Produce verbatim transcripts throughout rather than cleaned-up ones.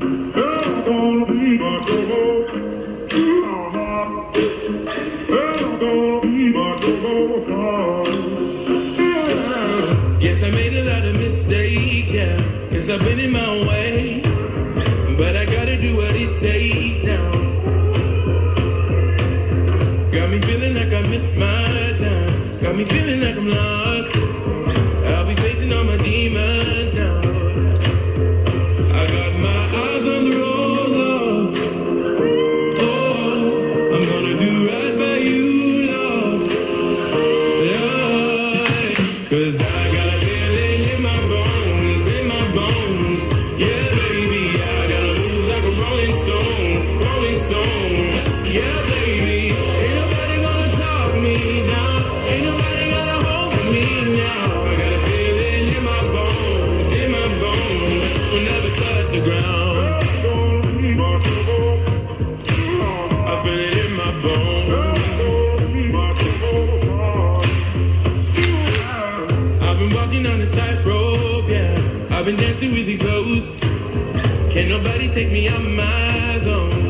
gonna be my trouble. Hell's gonna be my trouble. Yes, I made a lot of mistakes, yeah. Yes, I've been in my way, but I gotta do what it takes now. Got me feeling like I missed my time. Got me feeling like I'm lost. I'll be facing all my demons now. I got my eyes on the road, love. Oh, I'm gonna do right by you, love. Love. Cause I got a feeling in my bones, in my bones. Yeah, baby, I gotta move like a rolling stone, rolling stone. Yeah, baby, ain't nobody gonna talk me down. Ain't nobody gonna hold me now. I got a feeling in my bones, in my bones. Will never touch the ground. I feel it in my bones. I've been walking on a tightrope, yeah. I've been dancing with the ghost. Can't nobody take me out my zone.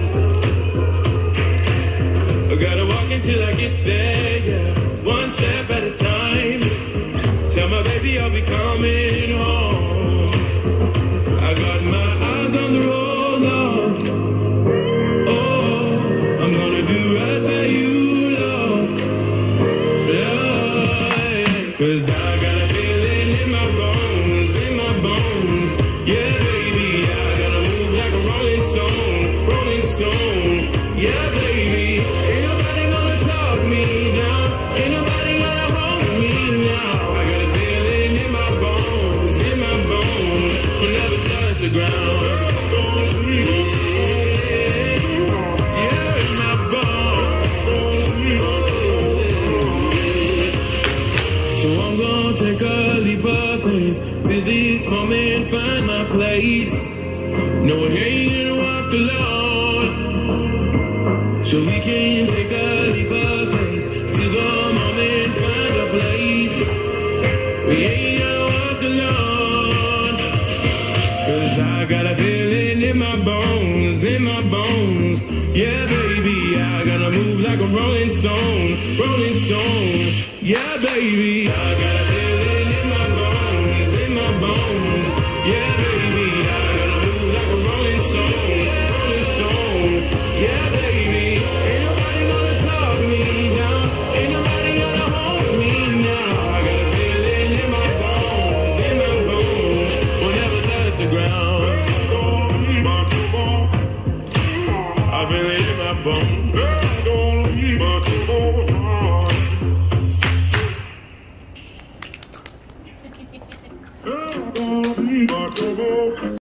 I gotta walk until I get there, yeah. One step at a time. Tell my baby I'll be coming home. I got my eyes on the road, love. Oh, I'm gonna do right by you, love. Love. Cause I got a feeling in my bones, in my bones. Yeah, baby, I gotta move like a rolling stone, rolling stone. Yeah, baby, ain't nobody gonna talk me down. Ain't nobody gonna hold me now. I got a feeling in my bones, in my bones. Will never touch the ground. Yeah, in my bones. So I'm gonna take a leap of faith. Feel this moment, find my place. No, I ain't gonna walk alone. So we can take a leap of faith. See the moment, find a place. We ain't gonna walk alone. Cause I got a feeling in my bones, in my bones. Yeah, baby, I gotta move like a rolling stone, rolling stone. Yeah, baby, I got a feeling in my bones, in my bones. Yeah, baby, I gotta move like a rolling stone, rolling stone. Yeah, baby, ain't nobody gonna talk me down. Ain't nobody gonna hold me now. I got a feeling in my bones, in my bones. Will never touch the ground. I feel it in my bones. Hell's gonna be my trouble.